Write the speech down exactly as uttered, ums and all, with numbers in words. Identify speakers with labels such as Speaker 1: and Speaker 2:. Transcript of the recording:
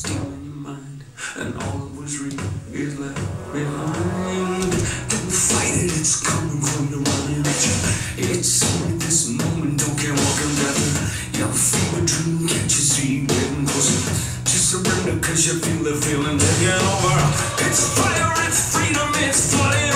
Speaker 1: still in your mind, and all that was real is left behind. Don't fight it, it's coming from the running at you. It's only this moment, don't care what can happen. Your fever dream, can't you see getting closer? Just surrender cause you feel the feeling taking over. It's fire, it's freedom, it's fire.